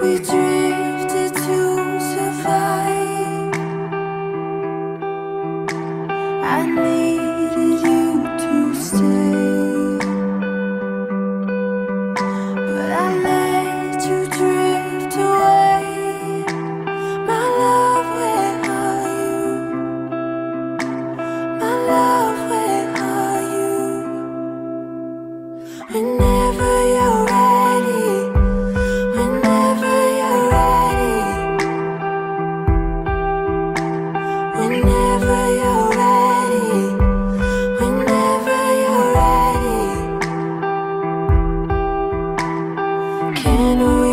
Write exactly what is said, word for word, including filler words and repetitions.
We drifted to survive. I needed you to stay, but I let you drift away. My love, where are you? My love, where are you? Whenever you're ready, whenever you're ready, whenever you're ready, whenever you're ready, can we